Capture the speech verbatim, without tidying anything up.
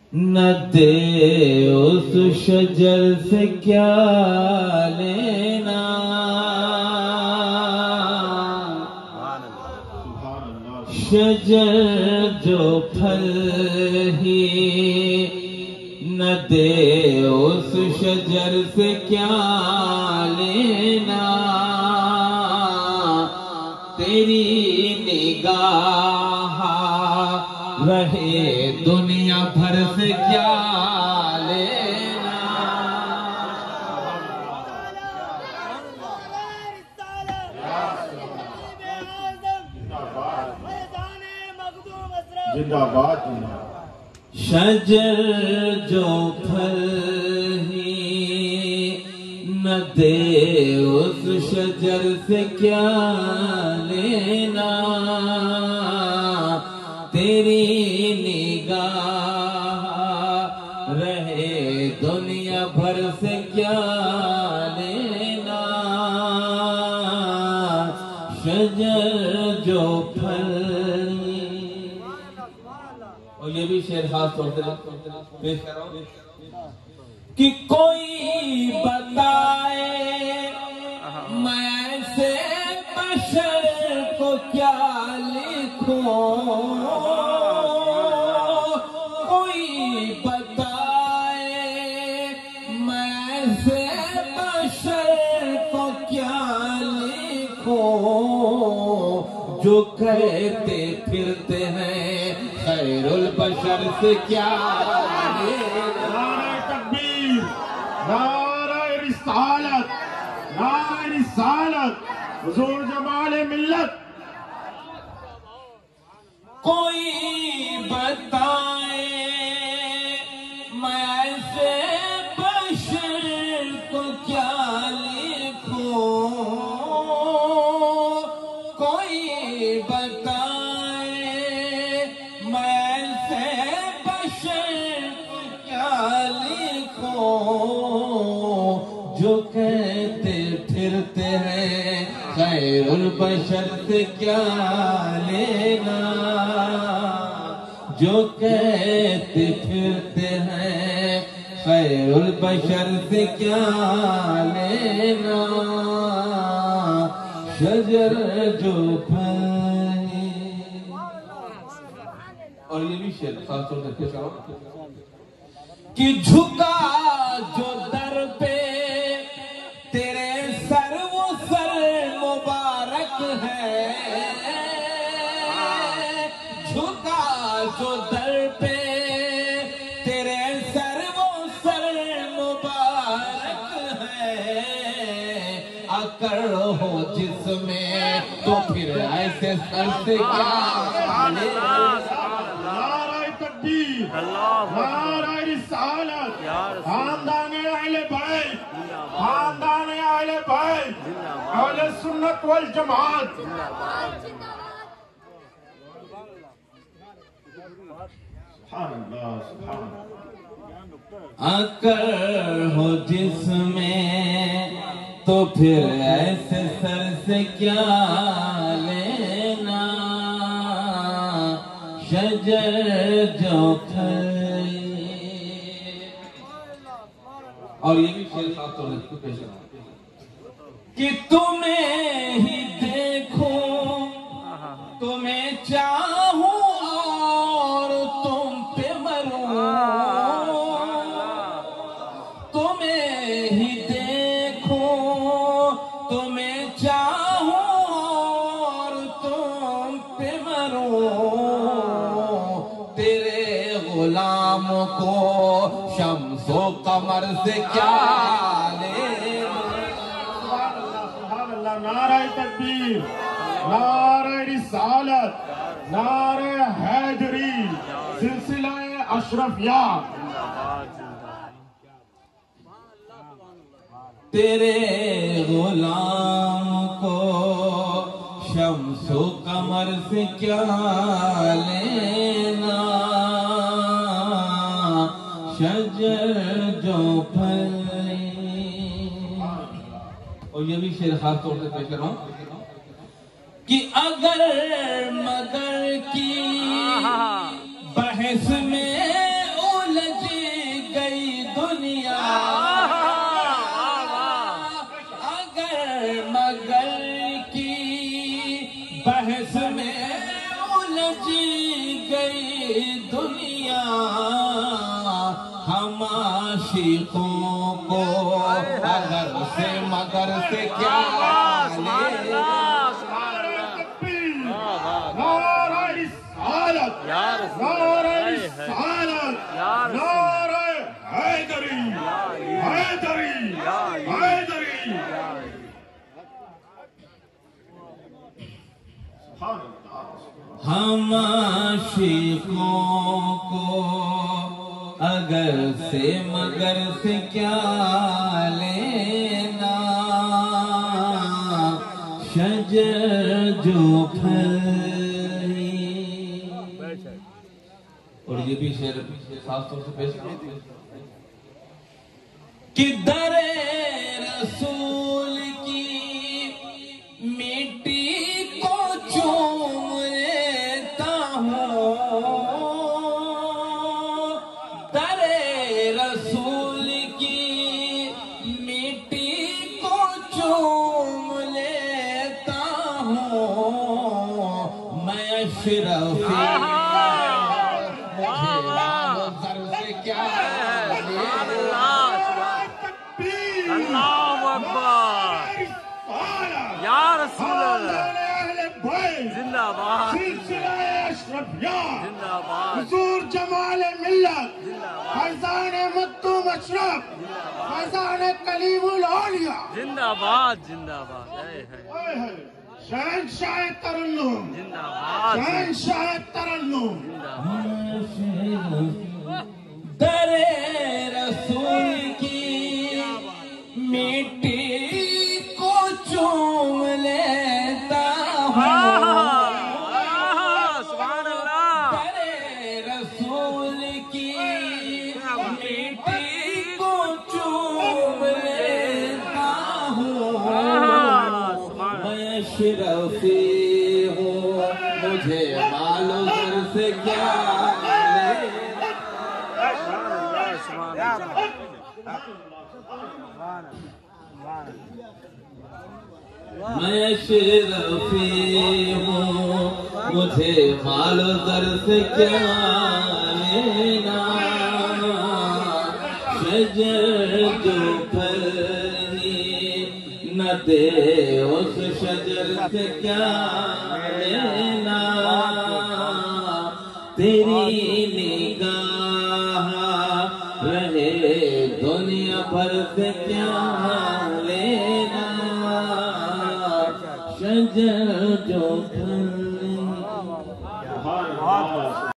न दे उस शजर से क्या लेना, शजर जो फल ही न दे उस शजर से क्या लेना, तेरी निगाह रहे दुनिया भर से क्या लेना। जिंदाबाद। शजर जो फल ही न दे उस शजर से क्या लेना, तेरी निगाह रहे दुनिया भर से क्या लेना, शजर जो फल। और ये भी शेर खास तौर से पेश कर रहा हूं कि कोई बताए मैं से बशर को क्या लिखूं, कोई बताए मैं से बशर को क्या लिखूं, जो कहते फिरते हैं खैरुल बशर से क्या लेना। नारे तकबीर, नारे रिसालत, नारे रिसालत, हुजूर जमाले मिल्लत। कोई बताए मैं से बशर को क्या लिखूं, कोई बताए मैं से बशर को क्या लिखूं, जो कहते फिरते हैं खैरुल बशर से क्या लेना, जो कहते फिरते हैं खैरुल बशर से क्या लेना, शजर जो फल। और ये भी शेर खास तौर से कह रहा हूं कि झुका जो दर पे तेरे सर वो सर मुबारक है, झुका जो दर पे तेरे सर वो सर मुबारक है, अकड़ हो जिसमें तो फिर ऐसे सर से क्या लेना। नारे तकबीर, नारे रिसालत, खानदाने अहले बैत, खानदाने अहले बैत, अहले सुन्नत वल जमात। सुभान अल्लाह, सुभान अल्लाह। अकड़ हो जिसमें तो फिर ऐसे सर से क्या लेना, शजर जो फल। और ये भी शेर खास तौर से पेश कर रहा हूं कि तुम्हें ही देखूं, तुम्हें चाहूं और तुम पे मरूं, तुम्हें ही देखूं, तुम्हें चाहूं और तुम पे मरूं, तेरे गुलाम को शम्सो कमर से क्या लेना। सुभान अल्लाह। नारे तकबीर, नारे रिसालत, नारे हैदरी, सिलसिला अशरफिया। तेरे गुलाम को शम्सो कमर से क्या लेना, शजर जो फल। और ये भी शेर खास तौर से पेश कर रहा हूं कि अगर मगर की बहस में उलझ दुनिया हम आशिकों को अगर से मगर से क्या लेना। नारे रिसालत, नारे रिसालत, नारे हैदरी, हैदरी, हैदरी। हम आशिकों को अगर से मगर से क्या लेना। शजर जो फली, और ये भी शेर खास तौर से पेश कि दरे रसूल की मिट्टी को चूम लेता हूँ। दरे रसूल की मिट्टी को चूम लेता हूँ। मैं अशरफी या रसूल जिंदाबाद, सिलसिला अशरफिया जिंदाबाद, हुजूर जमाल मिल्लत, फैज़ान मक्तूम अशरफ, फैज़ान कलीमुल औलिया, जिंदाबाद, जिंदाबाद, शहंशाह तरन्नुम, जिंदाबाद, शहंशाह तरन्नुम। दरे रसूल की मिट्टी को चूम लेता हूँ। सुभान अल्लाह। दरे रसूल की मिट्टी को चूम लेता हूँ। मैं शरफी हूँ, मुझे मालो घर से क्या मैं शरफी हूँ, मुझे मालो दर से क्या लेना। शजर जो फली न दे उस शजर से क्या लेना। तेरी निगाह रहे दुनिया भर से क्या लेना। शजर जो फली